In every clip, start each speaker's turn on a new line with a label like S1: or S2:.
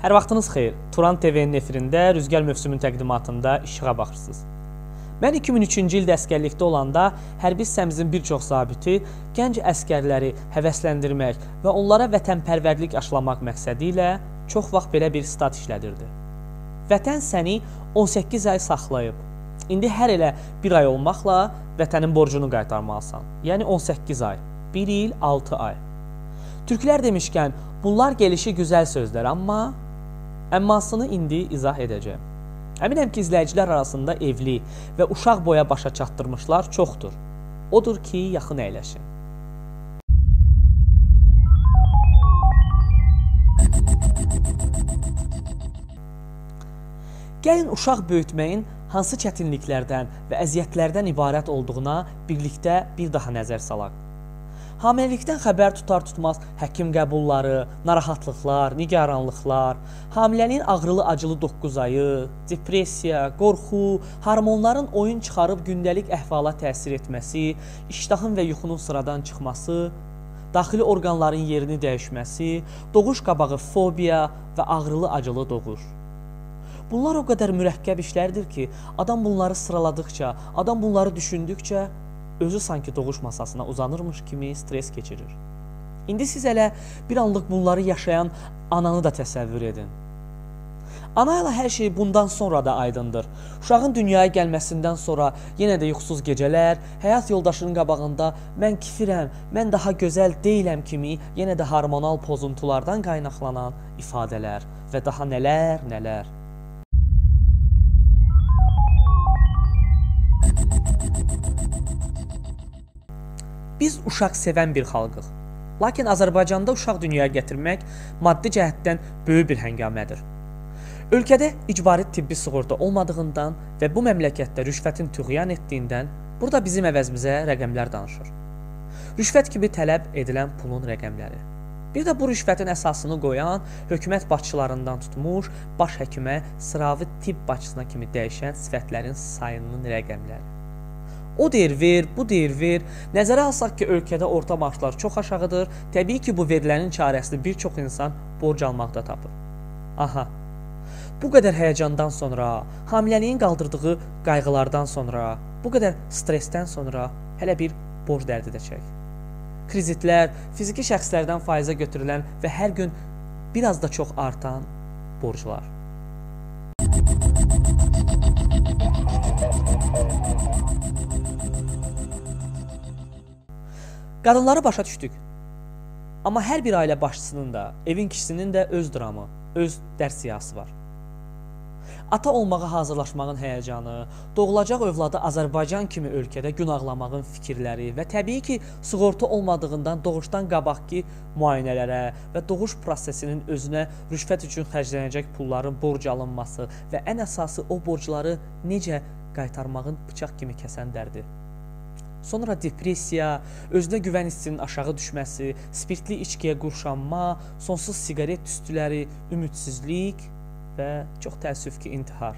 S1: Hər vaxtınız xeyir. Turan TV-nin efirində Rüzgar mövsümün təqdimatında işığa baxırsınız. Mən 2003-cü ildə əskərlikdə olanda hərbi hissəmizin bir çox zabiti gənc əskərləri həvəsləndirmək və onlara vətənpərvərlik aşılamaq məqsədi ilə çox vaxt belə bir stat işlədirdi. Vətən səni 18 ay saxlayıb. İndi hər elə bir ay olmaqla vətənin borcunu qaytarmalısan. Yəni 18 ay, 1 il 6 ay. Türklər demişkən, bunlar gelişi gözəl sözlər, əmmasını indi izah edəcəm. Əminəm ki, izləyicilər arasında evli və uşaq boya başa çatdırmışlar çoxdur. Odur ki, yaxın əyləşin. Gəlin uşaq böyütməyin hansı çətinliklərdən və əziyyətlərdən ibarət olduğuna birlikdə bir daha nəzər salaq. Hamiləlikdən xəbər tutar-tutmaz həkim qəbulları, narahatlıqlar, nigaranlıqlar, hamiləliyin ağrılı-acılı 9 ayı, depressiya, qorxu, hormonların oyun çıxarıb gündəlik əhvala təsir etməsi, iştahın və yuxunun sıradan çıxması, daxili orqanların yerini dəyişməsi, doğuş qabağı fobiya və ağrılı-acılı doğuş. Bunlar o qədər mürəkkəb işlərdir ki, adam bunları sıraladıqca, adam bunları düşündükcə, özü sanki doğuş masasına uzanırmış kimi stres keçirir. İndi siz elə bir anlıq bunları yaşayan ananı da təsəvvür edin. Ana ilə hər şey bundan sonra da aydındır. Uşağın dünyaya gəlməsindən sonra yenə də yuxusuz gecələr, həyat yoldaşının qabağında mən kifirəm, mən daha gözəl deyiləm kimi yenə də hormonal pozuntulardan qaynaqlanan ifadələr və daha nələr. Biz uşaq sevən bir xalqıq. Lakin Azərbaycanda uşaq dünyaya gətirmək maddi cəhətdən böyük bir həngamədir. Ölkədə icbari tibbi sığorta olmadığından və bu məmləkətdə rüşvətin tüğyan etdiyindən burada bizim əvəzimizə rəqəmlər danışır. Rüşvət kimi tələb edilən pulun rəqəmləri. Bir də bu rüşvətin əsasını qoyan hökumət başçılarından tutmuş baş həkimə, sıravi tibb başçısına kimi dəyişən sifətlərin sayının rəqəmləri. O deyir ver, bu deyir ver. Nəzərə alsaq ki, ölkədə orta maaşlar çox aşağıdır. Təbii ki, bu verilərin çarəsini bir çox insan borc almaqda tapır. Aha, bu qədər həyəcandan sonra, hamiləliyin qaldırdığı qayğılardan sonra, bu qədər stresdən sonra hələ bir borc dərdi də çək. Kreditlər, fiziki şəxslərdən faizə götürülən və hər gün biraz da çox artan borclar. Qadınları başa düşdük. Amma hər bir ailə başçısının da, evin kişisinin də öz dramı, öz dərs siyasi var. Ata olmağa hazırlaşmağın həyəcanı, doğulacaq övladı Azərbaycan kimi ölkədə gün ağlamağın fikirləri və təbii ki, sığorta olmadığından doğuşdan qabaqki müayinələrə və doğuş prosesinin özünə rüşvət üçün xərclənəcək pulların borc alınması və ən əsası o borcları necə qaytarmağın bıçaq kimi kəsən dərdi. Sonra depressiya, özünə güvən hissinin aşağı düşməsi, spirtli içkiyə qurşanma, sonsuz siqaret tüstüləri, ümidsizlik və çox təəssüf ki, intihar.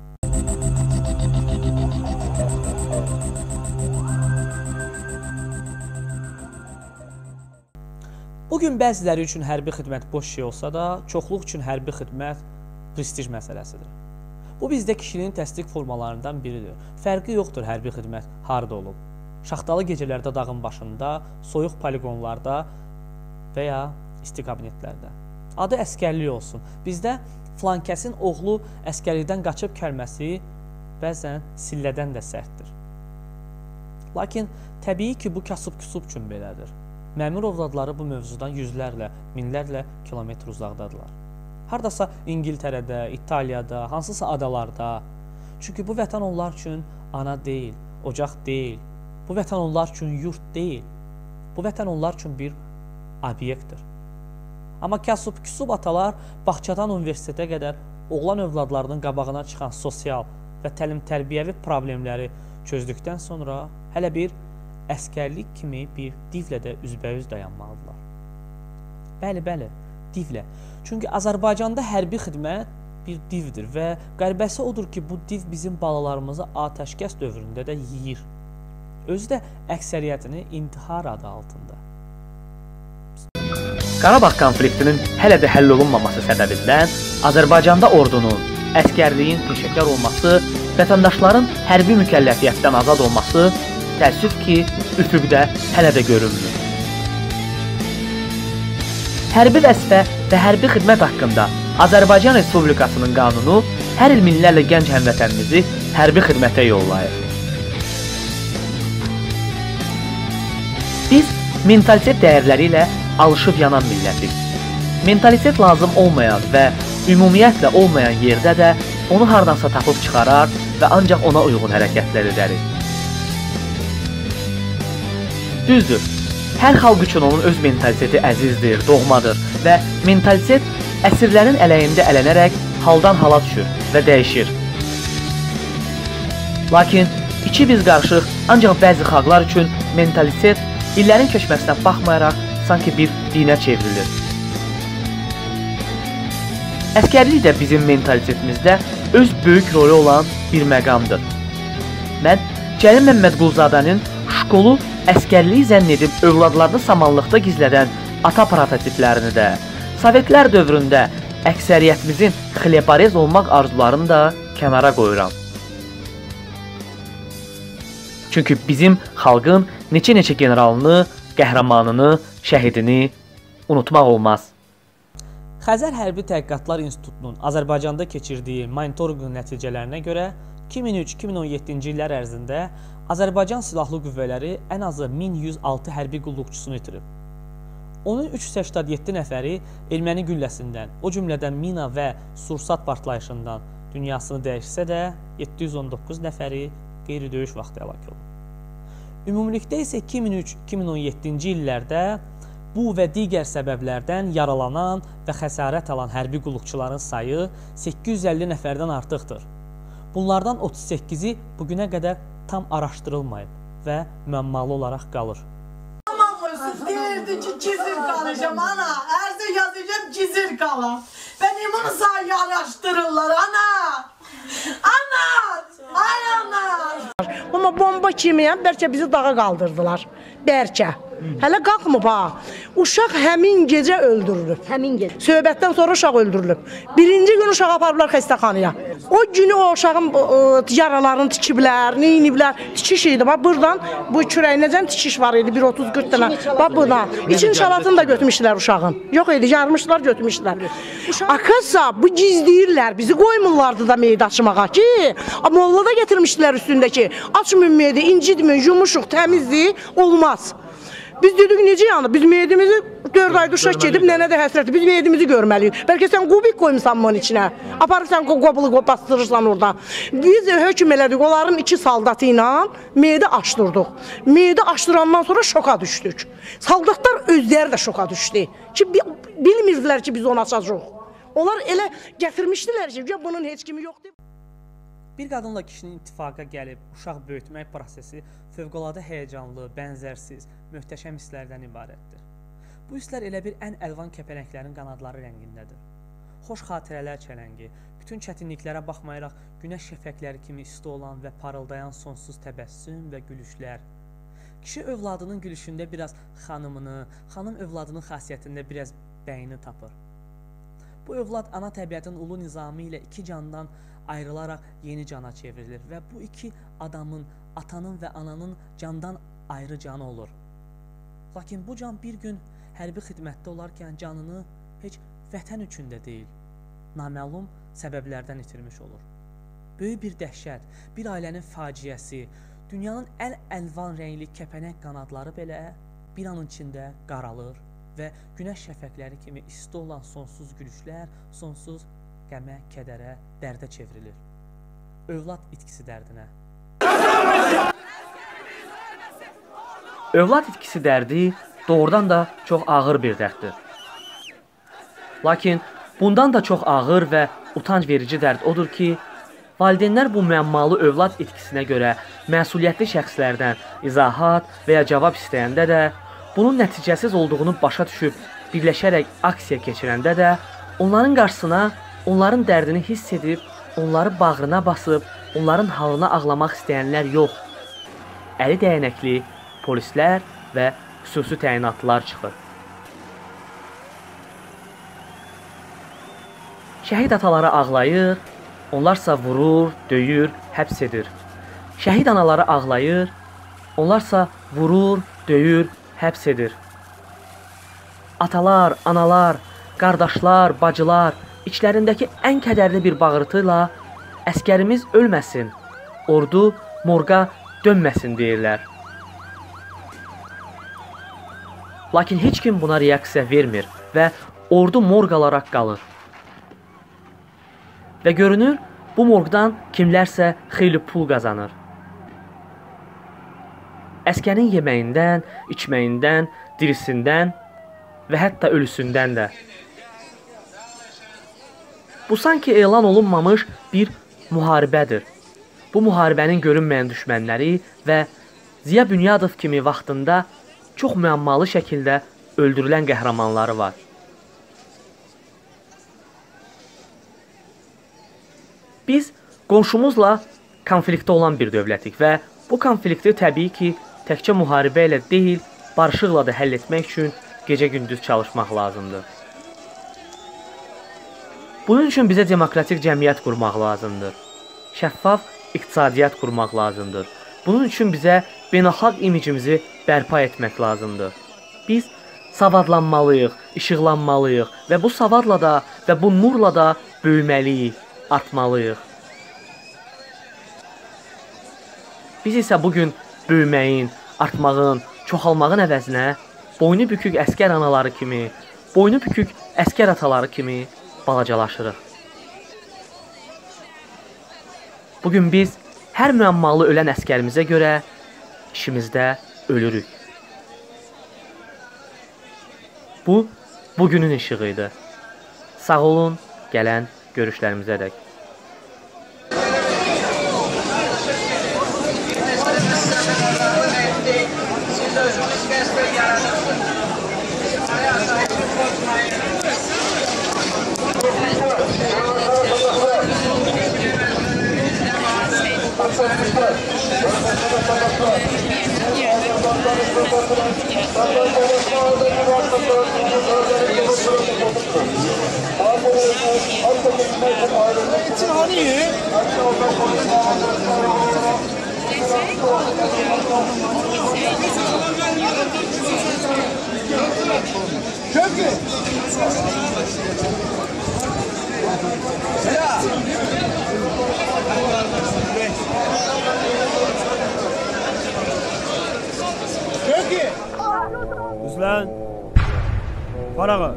S1: Bugün bəziləri üçün hərbi xidmət boş şey olsa da, çoxluq üçün hərbi xidmət prestij məsələsidir. Bu bizdə kişinin təsdiq formalarından biridir. Fərqi yoxdur hərbi xidmət harda olub. Şaxtalı gecələrdə dağın başında, soyuq poligonlarda və ya isti kabinetlərdə. Adı əskərlik olsun. Bizdə filankəsin oğlu əskərlikdən qaçıb kəlməsi bəzən sillədən də sərtdir. Lakin təbii ki, bu kasıb-küsub üçün belədir. Məmur övladları bu mövzudan yüzlərlə, minlərlə kilometr uzaqdadılar. Hardasa İngiltərədə, İtaliyada, hansısa adalarda. Çünki bu vətən onlar üçün ana deyil, ocaq deyil. Bu vətən onlar üçün yurt deyil. Bu vətən onlar üçün bir obyektdir. Amma kasıb-küsub atalar bağçadan universitetə qədər oğlan övladlarının qabağına çıxan sosial və təlim-tərbiyəvi problemləri çözdükdən sonra hələ bir əskərlik kimi bir divlə də üzbəüz dayanmalıdırlar. Bəli, divlə. Çünki Azərbaycanda hərbi xidmət bir divdir və qəribəsi odur ki, bu div bizim balalarımızı atəşkəs dövründə də yeyir. Özü də əksəriyyətini intihar adı altında.
S2: Qarabağ konfliktinin hələ də həll olunmaması səbəbindən Azərbaycanda ordunun, əskərliyin peşəkar olması, vətəndaşların hərbi mükəlləfiyyətdən azad olması təəssüf ki, üfüqdə hələ də görünmür. Hərbi vəzifə və hərbi xidmət haqqında Azərbaycan Respublikasının qanunu hər il minlərlə gənc həmvətənimizi hərbi xidmətə yollayır. Biz mentalitet dəyərləri ilə alışıb yanan millətik. Mentalitet lazım olmayan və ümumiyyətlə olmayan yerdə də onu hardansa tapıb çıxarar və ancaq ona uyğun hərəkətlər edərik. Düzdür, hər xalq üçün onun öz mentaliteti əzizdir, doğmadır və mentalitet əsirlərin əleyhində ələnərək haldan hala düşür və dəyişir. Lakin iki biz qarışıq ancaq bəzi xalqlar üçün mentalitet illərin keçməsinə baxmayaraq sanki bir dinə çevrilir. Əskərlik də bizim mentalitetimizdə öz böyük rolü olan bir məqamdır. Mən Cəlil Məmmədquluzadənin şkolu əskərliyi zənn edib övladlarını samanlıqda gizlədən ata prototiplərini də, Sovetlər dövründə əksəriyyətimizin xlebarez olmaq arzularını da kənara qoyuram. Çünki bizim xalqın neçə generalını, qəhrəmanını, şəhidini unutmaq olmaz.
S1: Xəzər Hərbi Təhqiqatlar İnstitutunun Azərbaycanda keçirdiyi monitorinqin nəticələrinə görə 2003-2017-ci illər ərzində Azərbaycan Silahlı Qüvvələri ən azı 1106 hərbi qulluqçusunu itirib. Onun 387 nəfəri erməni gülləsindən, o cümlədən mina və sursat partlayışından dünyasını dəyişsə də, 719 nəfəri qeyri-döyüş vaxtı həlak olub. Ümumilikdə isə 2003-2017-ci illərdə bu və digər səbəblərdən yaralanan və xəsarət alan hərbi qulluqçuların sayı 850 nəfərdən artıqdır. Bunlardan 38-i bugünə qədər tam araşdırılmayıb və müəmmalı olaraq qalır.
S3: Deyirdi ki, gizir qalacağım, ana. Ərzə yazacağım, gizir qalam. Benim onu sayı araşdırırlar, ana. Ana! Ay ana! Amma bomba kimiyəm, bəlkə bizi dağa qaldırdılar. Bəlkə. Hələ qalxmıb ha. Uşaq həmin gecə öldürülüb. Həmin gecə. Söhbətdən sonra uşaq öldürülüb. Birinci gün uşağı aparıblar xəstəxanaya. O günü o uşağın yaralarını tikiblər, neyiniblər. Tikiş idi. Bax, buradan bu kürəyinəcən tikiş var idi, 1-30-40 dənə. Bax, buradan. İçin şalatını da götürmüşdülər uşağın. Yox idi, yarmışlar, götürmüşdülər. Akasa, bu gizləyirlər. Bizi qoymurlardı da meyid açmağa ki. Molla da getirmişdilər üstündəki. Açmayın meyidi, incidməyin, yumuşuq, təmizdir, olmaz. Biz dedik necə yəni? Biz meyidimizi 4 ay qışa gedib, nənə də həsrətdir. Biz meyidimizi görməliyik. Bəlkə sən kubik qoymusan bunun içinə. Aparırsan, qobulu bastırırsan orada. Biz hökm elədik, onların 2 saldatı ilə meyidi açdırdıq. Meyidi açdırandan sonra şoka düşdük. Saldatlar özləri də şoka düşdü. Ki, bilmirdilər ki, biz onu açacaq. Onlar elə gətirmişdilər ki, bunun heç kimi yoxdur.
S1: Bir qadınla kişinin ittifaqa gəlib uşaq böyütmək prosesi fövqəladə həyəcanlı, bənzərsiz, möhtəşəm hisslərdən ibarətdir. Bu hisslər elə bir ən əlvan kəpənəklərin qanadları rəngindədir. Xoş xatirələr çələngi, bütün çətinliklərə baxmayaraq günəş şəfəqləri kimi isti olan və parıldayan sonsuz təbəssüm və gülüşlər. Kişi övladının gülüşündə biraz xanımını, xanım övladının xasiyyətində biraz bəyini tapır. Bu övlad ana təbiətin ulu nizamı ilə 2 candan ayrılaraq yeni cana çevrilir və bu 2 adamın, atanın və ananın candan ayrı canı olur. Lakin bu can bir gün hərbi xidmətdə olarkən canını heç vətən üçün də deyil, naməlum səbəblərdən itirmiş olur. Böyük bir dəhşət, bir ailənin faciəsi, dünyanın ən əlvan rəngli kəpənək qanadları belə bir an içində qaralır və günəş şəfəqləri kimi isti olan sonsuz gülüşlər, sonsuz qəmə, kədərə, dərdə çevrilir. Övlad itkisi dərdinə.
S2: Övlad itkisi dərdi doğrudan da çox ağır bir dərddir. Lakin bundan da çox ağır və utanc verici dərd odur ki, valideynlər bu müəmmalı övlad itkisinə görə məsuliyyətli şəxslərdən izahat və ya cavab istəyəndə də, bunun nəticəsiz olduğunu başa düşüb birləşərək aksiya keçirəndə də, onların qarşısına onların dərdini hiss edib, onları bağrına basıb, onların halına ağlamaq istəyənlər yox, əli dəyənəkli polislər və xüsusi təyinatlılar çıxır. Şəhid ataları ağlayır, onlarsa vurur, döyür, həbs edir. Şəhid anaları ağlayır, onlarsa vurur, döyür, həbs edir. Atalar, analar, qardaşlar, bacılar içlərindəki ən kədərli bir bağırtıyla əskərimiz ölməsin, ordu morqa dönməsin deyirlər. Lakin heç kim buna reaksiya vermir və ordu morq olaraq qalır. Və görünür, bu morqdan kimlərsə xeyli pul qazanır. Əskərin yeməyindən, içməyindən, dirisindən və hətta ölüsündən də. Bu sanki elan olunmamış bir müharibədir. Bu müharibənin görünməyən düşmənləri və Ziya Bünyadov kimi vaxtında çox müəmmalı şəkildə öldürülən qəhrəmanları var. Biz qonşumuzla konfliktdə olan bir dövlətik və bu konflikti təbii ki, təkcə müharibə ilə deyil, barışıqla da həll etmək üçün gecə-gündüz çalışmaq lazımdır. Bunun üçün bizə demokratik cəmiyyət qurmaq lazımdır. Şəffaf iqtisadiyyat qurmaq lazımdır. Bunun üçün bizə beynəlxalq imicimizi bərpa etmək lazımdır. Biz savadlanmalıyıq, işıqlanmalıyıq və bu savadla da və bu nurla da böyüməliyik, artmalıyıq. Biz isə bugün böyüməyin, artmağın, çoxalmağın əvəzinə boynu bükük əskər anaları kimi, boynu bükük əskər ataları kimi balacalaşırıq. Bugün biz hər müəmmalı ölən əskərimizə görə işimizdə ölürük. Bu, bugünün işığıydı. Sağ olun, gələn görüşlərimizə dək.
S4: Düzlən. Farağa.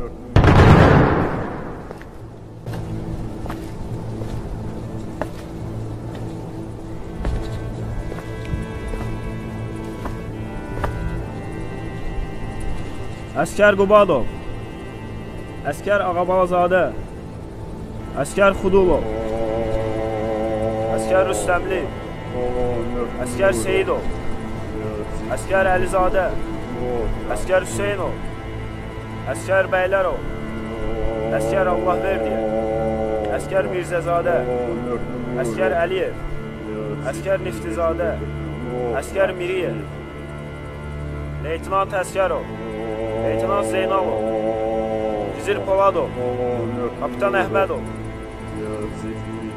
S4: Əskər Qubadov, Əskər Ağabalazadə, Əskər Xudulov, Əskər Rüstəmli, Əskər Seyidov, Əskər Əlizadə, Əskər Hüseynov, Əskər Bəylərov, Əskər Allahverdiyev, Əskər Mirzəzadə, Əskər Əliyev, Əskər Niftizadə, Əskər Miriyev, Leytenant Əskərov, Leytenant Zeynalov, Gizir Poladov, Kapitan Əhmədov,